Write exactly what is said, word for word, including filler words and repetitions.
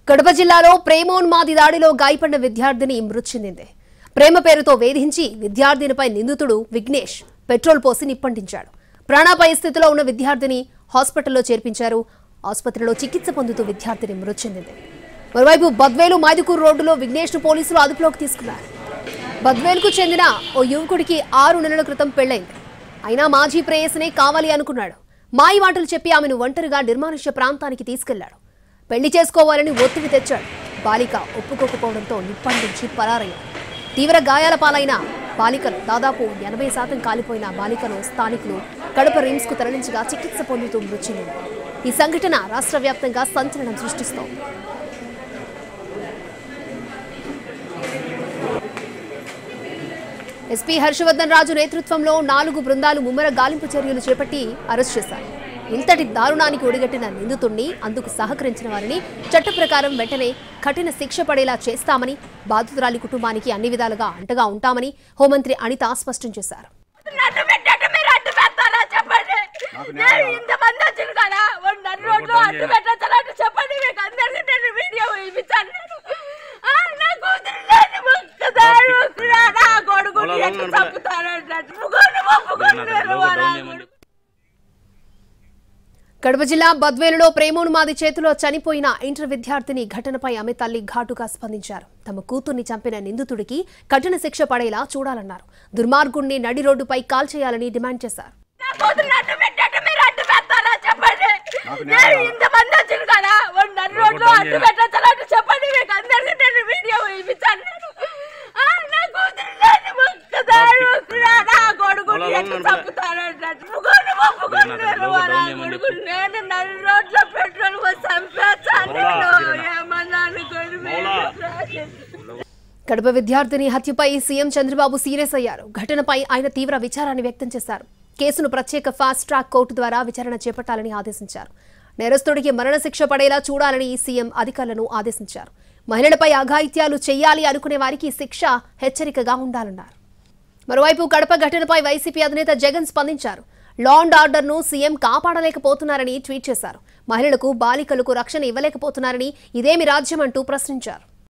కడప జిల్లాలో ప్రేమోన్మాది దాడిలో గాయపడిన విద్యార్థిని మృతి చెందింది. ప్రేమ పేరుతో వేధించి విద్యార్థినిపై నిందితుడు విఘ్నేష్ పెట్రోల్ పోసి నిప్పంటించాడు. ప్రాణాపాయ స్థితిలో ఉన్న విద్యార్థిని హాస్పిటల్లో చేర్పించారు. ఆసుపత్రిలో చికిత్స పొందుతూ విద్యార్థిని మృతి చెందింది. మరోవైపు బద్వేలు మైదుకూరు రోడ్డులో విఘ్నేష్ను పోలీసులు అదుపులోకి తీసుకున్నారు. బద్వేలుకు చెందిన ఓ యువకుడికి ఆరు నెలల క్రితం పెళ్లైంది. అయినా మాజీ ప్రేయసినే కావాలి అనుకున్నాడు. మాయి మాటలు చెప్పి ఆమెను ఒంటరిగా నిర్మానుష్య ప్రాంతానికి తీసుకెళ్లాడు. పెళ్లి చేసుకోవాలని ఒత్తిడి తెచ్చాడు. బాలిక ఒప్పుకోకపోవడంతో నిప్పండించి పరారయ్యాడు. తీవ్ర గాయాల పాలైన బాలికను దాదాపు ఎనభై శాతం కాలిపోయిన బాలికను స్థానికులు కడప రిమ్స్ కు తరలించగా చికిత్స పొందుతూ మృతి చెందింది. ఈ సంఘటన రాష్ట్ర వ్యాప్తంగా సంచలనం సృష్టిస్తోంది. ఎస్పీ హర్షవర్ధన్ రాజు నేతృత్వంలో నాలుగు బృందాలు ముమ్మర గాలింపు చర్యలు చేపట్టి అరెస్ట్ చేశారు. ఇంతటి దారుణానికి ఒడిగట్టిన నిందితుడిని, అందుకు సహకరించిన వారిని చట్ట ప్రకారం వెంటనే కఠిన శిక్ష పడేలా చేస్తామని, బాధితురాలి కుటుంబానికి అన్ని విధాలుగా అంటగా ఉంటామని హోంమంత్రి అనిత స్పష్టం చేశారు. కడప జిల్లా బద్వేలులో ప్రేమోన్మాది చేతిలో చనిపోయిన ఇంటర్ విద్యార్థిని ఘటనపై ఆమె తల్లి ఘాటుగా స్పందించారు. తమ కూతుర్ని చంపిన నిందితుడికి కఠిన శిక్ష పడేలా చూడాలన్నారు. దుర్మార్గుణ్ణి నడి రోడ్డుపై కాల్ చేయాలని డిమాండ్ చేశారు. కడప విద్యార్థిని హత్యపై సీఎం చంద్రబాబు సీరియస్ అయ్యారు. ఘటనపై ఆయన తీవ్ర విచారాన్ని వ్యక్తం చేశారు. కేసును ప్రత్యేక ఫాస్ట్ ట్రాక్ కోర్టు ద్వారా విచారణ చేపట్టాలని ఆదేశించారు. నేరస్తుడికి మరణశిక్ష పడేలా చూడాలని సీఎం అధికారులను ఆదేశించారు. మహిళలపై అఘాయిత్యాలు చేయాలి అనుకునే వారికి శిక్ష హెచ్చరికగా ఉండాలన్నారు. మరోవైపు కడప ఘటనపై వైసీపీ అధినేత జగన్ స్పందించారు. లా అండ్ ఆర్డర్ ను సీఎం కాపాడలేకపోతున్నారని ట్వీట్ చేశారు. మహిళలకు, బాలికలకు రక్షణ ఇవ్వలేకపోతున్నారని ఇదేమి రాజ్యం అంటూ ప్రశ్నించారు.